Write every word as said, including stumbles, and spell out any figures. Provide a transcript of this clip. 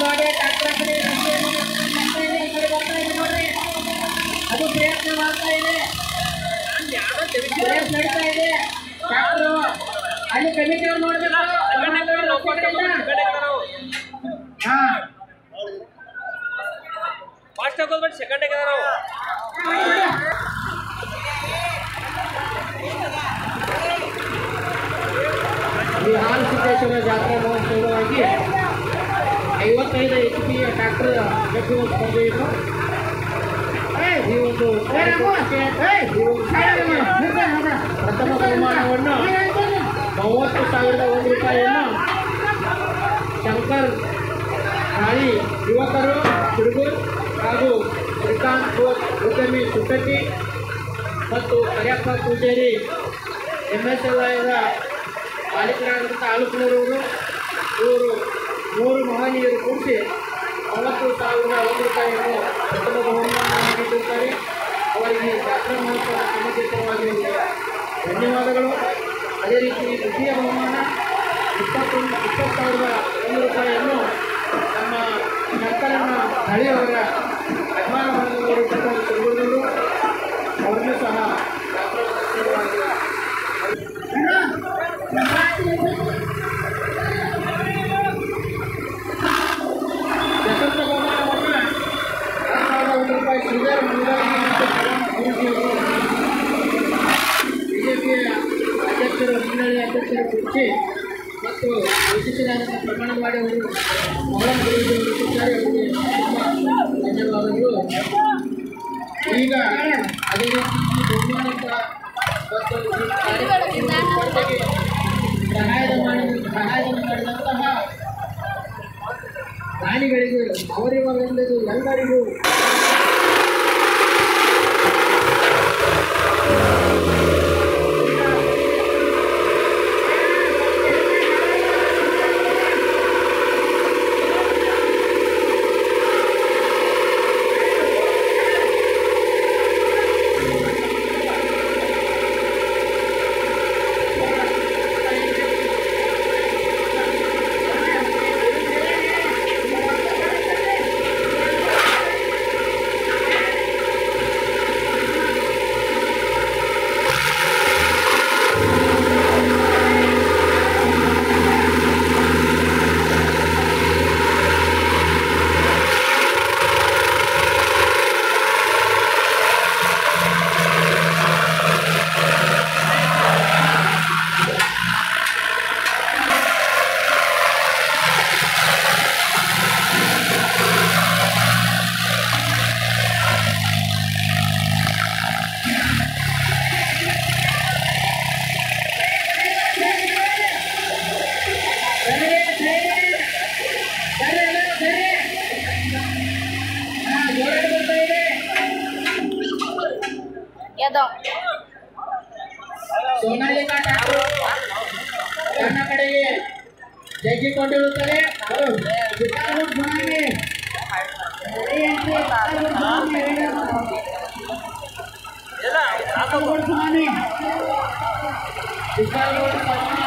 Anganwadi tractor ಕಡೆ ರಸ್ತೆಯನ್ನು ಮಾಡ್ತಾ ಇದೆ. ಈ ಕಡೆ ಬರ್ತಾ ಇದೆ ನೋಡ್ರಿ, ಅದು ಪ್ರಯತ್ನ ಮಾಡ್ತಾ ಇದೆ, ಪ್ರಯತ್ನ ನಡೀತಾ ಇದೆ ಟ್ರ್ಯಾಕ್ಟರ್. ಅಲ್ಲಿ ಕಮಿಟಿ ಅವ್ರು ನೋಡ್ಬೇಕು. ಹಾ ಫಾಸ್ಟ್ ಆಗೋದು ಬಟ್ ಸೆಕೆಂಡ್ ಆಗಿದೆ ನಾವು ಈ ಹಾಲು ಸಿದ್ದೇಶ್ವರ ಜಾತ್ರಾ ಮಹೋತ್ಸವವಾಗಿ ಐವತ್ತೈದು ಎಚ್ ಪಿ ಟ್ರ್ಯಾಕ್ಟರ್ ಗೆದ್ದುವ ಸ್ಪರ್ಧೆ ಇದು. ಈ ಒಂದು ಪ್ರಥಮ ಬಹುಮಾನವನ್ನು ಮೂವತ್ತು ಸಾವಿರದ ಒಂದು ರೂಪಾಯಿಯನ್ನು ಶಂಕರ್ ಹಾಳಿ ಯುವಕರು ಹುಡುಗರು ಹಾಗೂ ಶ್ರೀಕಾಂತ್ ಉದ್ಯಮಿ ಸುಟ್ಟಟ್ಟಿ ಮತ್ತು Kariyappa Pujari M S L ಐದ ಮಾಲೀಕರಾದಂಥ ಆಲೂಕನೂರವರು ಇವರು ಮೂರು ಮಹನೀಯರು ಕೂಡಿಸಿ ಮೂವತ್ತು ಸಾವಿರದ ಒಂದು ರೂಪಾಯಿಯನ್ನು ಪ್ರಥಮ ಬಹುಮಾನವನ್ನು ನೀಡಿರುತ್ತಾರೆ. ಅವರಿಗೆ ಜಾತ್ರಾ ಮಹೋತ್ಸವ ಸಮಿತಿ ಪರವಾಗಿ ಧನ್ಯವಾದಗಳು. ಅದೇ ರೀತಿ ದ್ವಿತೀಯ ಬಹುಮಾನ ಇಪ್ಪತ್ತೊಂದು ಇಪ್ಪತ್ತು ಸಾವಿರದ ಒಂದು ರೂಪಾಯಿಯನ್ನು ನಮ್ಮ ಶಂಕರಣ್ಣ ಹಳಿಯವರ ಅಭಿಮಾನ ವರ್ಗದವರು ತೆಗೆದುಕೊಳ್ಳಲು ಅವರನ್ನು ಸಹ ಜಾತ್ರಾ ಮಹೋತ್ಸವವಾಗಿ ಚತುರ್ಥ ಬಹುಮಾನವನ್ನು ಹತ್ತು ಸಾವಿರದ ಒಂದು ರೂಪಾಯಿ ಶ್ರೀಧರ್ ಮುನಿರಾಜಿ ಬಿಜೆಪಿಯ ಅಧ್ಯಕ್ಷರು ಮಂಡಳಿ ಅಧ್ಯಕ್ಷರು ಕುರ್ಚಿ ಮತ್ತು ವಿಶಿಷ್ಟರಾದಂಥ ಪ್ರಮಾಣವಾಡಿ ಅವರು ಮೊಹರಂ ಗುರುತಿದ್ದಾರೆ. ಅವರಿಗೆ ತುಂಬ ಧನ್ಯವಾದಗಳು. ಈಗ ಅದೇ ರೀತಿ ಬಹುಮಾನಿತ ಸ್ಪರ್ಧೆಗೆ ಸಹಾಯದ ಮಾಡಿ ಸಹಾಯ ಮಾಡಿದಂತಹ ದಾನಿಗಳಿಗೂ ಅವರಿವರೆಲ್ಲರಿಗೂ ಎಲ್ಲರಿಗೂ ಸೋನಾಲಿಕಾ ಟ್ರ್ಯಾಕ್ಟರ್ ತನ್ನ ಕಡೆಗೆ ಜಗ್ಗಿಕೊಂಡಿರುತ್ತದೆ. ವಿಶಾಲ್